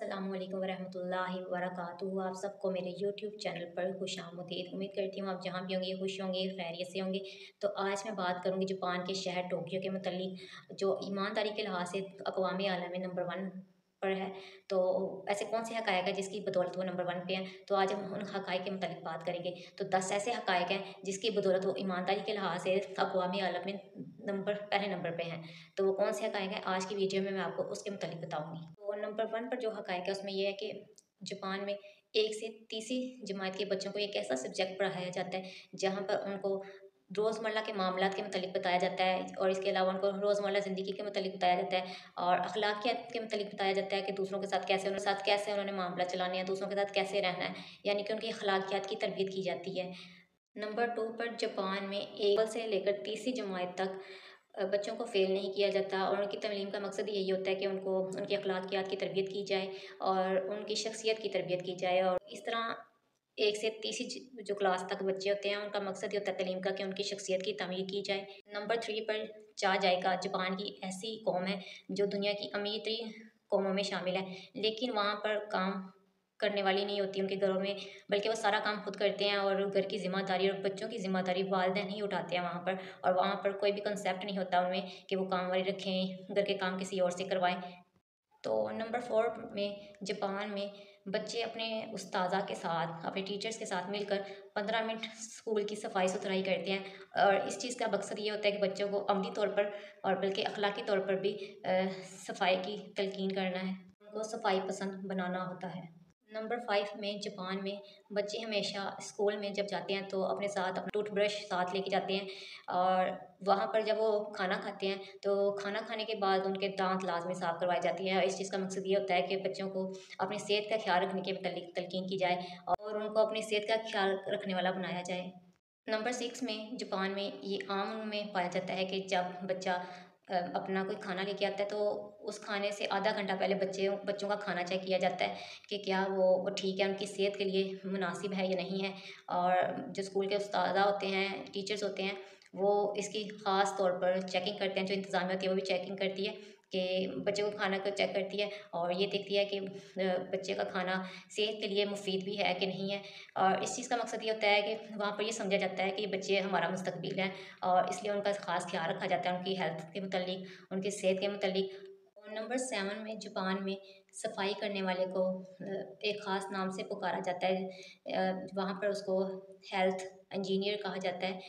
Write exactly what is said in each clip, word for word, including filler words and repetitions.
अस्सलामु अलैकुम वरहमतुल्लाहि वबरकातुहू। आप सबको मेरे यूट्यूब चैनल पर खुशामदीद। उम्मीद करती हूँ आप जहाँ भी होंगे खुश होंगे, खैरियत से होंगे। तो आज मैं बात करूँगी जापान के शहर टोक्यो के मतलब, जो ईमानदारी के लिहाज से अक़वाम आलम में नंबर वन पर है। तो ऐसे कौन से हक़ाइक़ है जिसकी बदौलत वो नंबर वन पे हैं। तो आज हम उन हक़ाइक़ के मुतालिक बात करेंगे। तो दस ऐसे हक़ाइक़ हैं जिसकी बदौलत वो ईमानदारी के लिहाज से अक़वाम आलम में नंबर पहले नंबर पे हैं। तो वो कौन से हक़ाइक़ हैं, आज की वीडियो में मैं आपको उसके मुतालिक बताऊँगी। तो नंबर वन पर जो हक़ाइक़ है उसमें ये है कि जापान में एक से तीसरी जमात के बच्चों को एक ऐसा सब्जेक्ट पढ़ाया जाता है जहाँ पर उनको रोज़मर्रा के मामलात के मुतालिक बताया जाता है, और इसके अलावा उनको रोज़मर्रा ज़िंदगी के मुतालिक बताया जाता है, और अखलाकियात के मुतालिक बताया जाता है कि दूसरों के साथ कैसे उनके साथ कैसे उन्होंने मामला चलाने हैं, दूसरों के साथ कैसे रहना है, यानी कि उनकी अखलाकियात की तरबियत की जाती है। नंबर टू पर जापान में एक से लेकर तीसरी जमात तक अ, बच्चों को फ़ेल नहीं किया जाता, और उनकी तालीम का मकसद यही होता है कि उनको उनकी अखलाकियात की तरबियत की जाए और उनकी शख्सियत की तरबियत की जाए। और इस तरह एक से तीसरी ज जो क्लास तक बच्चे होते हैं उनका मकसद ये होता है तालीम का कि उनकी शख्सियत की तमीर की जाए। नंबर थ्री पर चाह जाएगा, जापान की ऐसी कौम है जो दुनिया की अमीर तरीन कौमों में शामिल है, लेकिन वहाँ पर काम करने वाली नहीं होती उनके घरों में, बल्कि वो सारा काम खुद करते हैं, और घर की ज़िम्मेदारी और बच्चों की ज़िम्मेदारी वालिदैन ही उठाते हैं वहाँ पर। और वहाँ पर कोई भी कंसेप्ट नहीं होता उनमें कि वो काम वाली रखें, घर के काम किसी और से करवाएं। तो नंबर फोर में जापान में बच्चे अपने उस्ताज़ा के साथ, अपने टीचर्स के साथ मिलकर पंद्रह मिनट स्कूल की सफाई सुथराई करते हैं, और इस चीज़ का मकसद ये होता है कि बच्चों को अमली तौर पर और बल्कि अखलाकी तौर पर भी अ, सफाई की तलकीन करना है, उनको सफाई पसंद बनाना होता है। नंबर फाइव में जापान में बच्चे हमेशा स्कूल में जब जाते हैं तो अपने साथ अपना टूथब्रश साथ लेके जाते हैं, और वहाँ पर जब वो खाना खाते हैं तो खाना खाने के बाद उनके दांत लाजमी साफ़ करवाए जाती हैं। इस चीज़ का मकसद ये होता है कि बच्चों को अपनी सेहत का ख्याल रखने के मुतालिक तलकीन की जाए और उनको अपनी सेहत का ख्याल रखने वाला बनाया जाए। नंबर सिक्स में जापान में ये आम में पाया जाता है कि जब बच्चा अ, अपना कोई खाना लेके आता है तो उस खाने से आधा घंटा पहले बच्चे बच्चों का खाना चेक किया जाता है कि क्या वो वो ठीक है, उनकी सेहत के लिए मुनासिब है या नहीं है। और जो स्कूल के उस्तादा होते हैं, टीचर्स होते हैं, वो इसकी ख़ास तौर पर चेकिंग करते हैं। जो इंतज़ामिया होती है वो भी चेकिंग करती है कि बच्चे को खाना को चेक करती है, और ये देखती है कि अ, बच्चे का खाना सेहत के लिए मुफीद भी है कि नहीं है। और इस चीज़ का मकसद ये होता है कि वहाँ पर ये समझा जाता है कि ये बच्चे हमारा मुस्तकबिल हैं, और इसलिए उनका ख़ास ख्याल रखा जाता है उनकी हेल्थ के मुतालिक, उनकी सेहत के मुतालिक। और नंबर सेवन में जापान में सफाई करने वाले को अ, एक ख़ास नाम से पुकारा जाता है। अ, वहाँ पर उसको हेल्थ इंजीनियर कहा जाता है,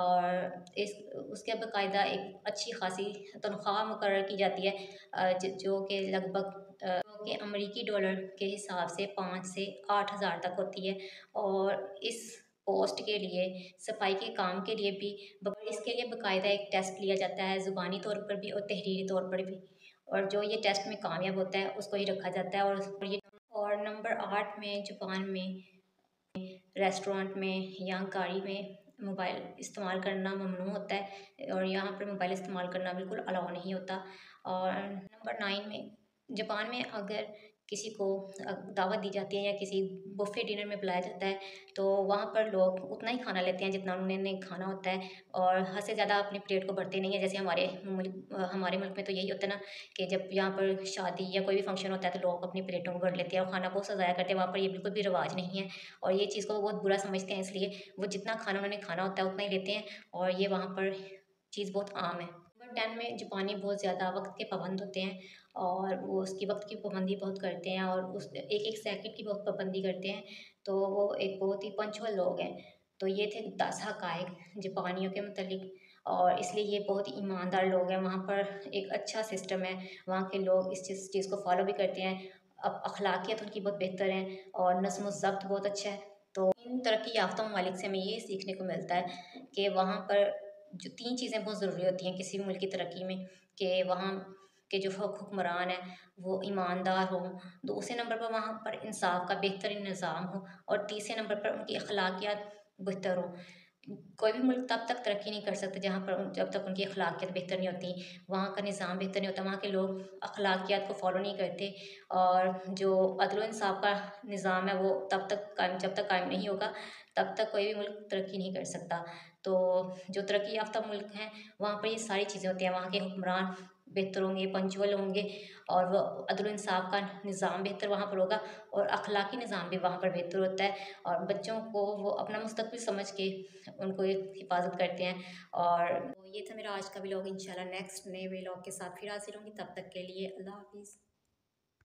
और इस उसके बाकायदा एक अच्छी खासी तनख्वाह मुकर्रर की जाती है, अ, ज जो कि लगभग अ, जो कि अमरीकी डॉलर के हिसाब से पाँच से आठ हज़ार तक होती है। और इस पोस्ट के लिए, सफाई के काम के लिए भी ब इसके लिए बाकायदा एक टेस्ट लिया जाता है, ज़ुबानी तौर पर भी और तहरीरी तौर पर भी, और जो ये टेस्ट में कामयाब होता है उसको ही रखा जाता है। और ये और नंबर आठ में जापान में रेस्टोरेंट में या गाड़ी में मोबाइल इस्तेमाल करना ममनू होता है, और यहाँ पर मोबाइल इस्तेमाल करना बिल्कुल अलाउ नहीं होता। और नंबर नाइन में जापान में अगर किसी को अ, दावत दी जाती है या किसी बुफ़े डिनर में बुलाया जाता है तो वहाँ पर लोग उतना ही खाना लेते हैं जितना उन्होंने खाना होता है, और हद से ज़्यादा अपनी प्लेट को भरते नहीं हैं। जैसे हमारे मुल्क अ, हमारे मुल्क में तो यही होता है ना कि जब यहाँ पर शादी या कोई भी फंक्शन होता है तो लोग अपनी प्लेटों को भर लेते हैं और खाना बहुत सा ज़ाया करते हैं। वहाँ पर ये बिल्कुल भी रिवाज नहीं है, और ये चीज़ को वो बहुत बुरा समझते हैं, इसलिए वो जितना खाना उन्होंने खाना होता है उतना ही लेते हैं, और ये वहाँ पर चीज़ बहुत आम है। नंबर टेन में जापानी बहुत ज़्यादा वक्त के पाबंद होते हैं, और वो उसकी वक्त की पाबंदी बहुत करते हैं, और उस एक एक सेकंड की बहुत पाबंदी करते हैं। तो वो एक बहुत ही पंक्चुअल लोग हैं। तो ये थे दस हक़ाइक़ जापानियों के मुतालिक, और इसलिए ये बहुत ही ईमानदार लोग हैं। वहाँ पर एक अच्छा सिस्टम है, वहाँ के लोग इस चीज़ चीज़ को फ़ॉलो भी करते हैं। अब अखलाकियत उनकी बहुत बेहतर है, और नज़्म व ज़ब्त बहुत अच्छा है। तो इन तरक्की याफ़्ता ममालिक से हमें ये सीखने को मिलता है कि वहाँ पर जो तीन चीज़ें बहुत ज़रूरी होती हैं किसी भी मुल्क की तरक्की में, कि वहाँ के जो हुक हुक्मरान हैं वो ईमानदार हों, दूसरे नंबर पर वहाँ पर इंसाफ़ का बेहतरीन निज़ाम हो, और तीसरे नंबर पर उनकी अखलाकियात बेहतर हों। कोई भी मुल्क तब तक तरक्की नहीं कर सकता जहाँ पर उन जब तक उनकी अखलाकियात बेहतर नहीं होती, वहाँ का निज़ाम बेहतर नहीं होता, वहाँ के लोग अखलाकियात को फ़ॉलो नहीं करते, और जो अदल व इंसाफ़ का निज़ाम है वो तब तक कायम जब तक कायम नहीं होगा तब तक कोई भी मुल्क तरक्की नहीं कर सकता। तो जो तरक्की याफ़्ता मुल्क हैं वहाँ पर ये सारी चीज़ें होती हैं, वहाँ के हुक्मरान बेहतर होंगे, पंचुअल होंगे और वो अदल इंसाफ़ का निज़ाम बेहतर वहाँ पर होगा और अखलाकी निज़ाम भी वहाँ पर बेहतर होता है और बच्चों को वो अपना मुस्तकबिल समझ के उनको एक हिफाज़त करते हैं। और तो ये था मेरा आज का व्लॉग। इंशाल्लाह नेक्स्ट नए व्लॉग के साथ फिर हाज़िर होंगी, तब तक के लिए अल्लाह हाफ़िज़।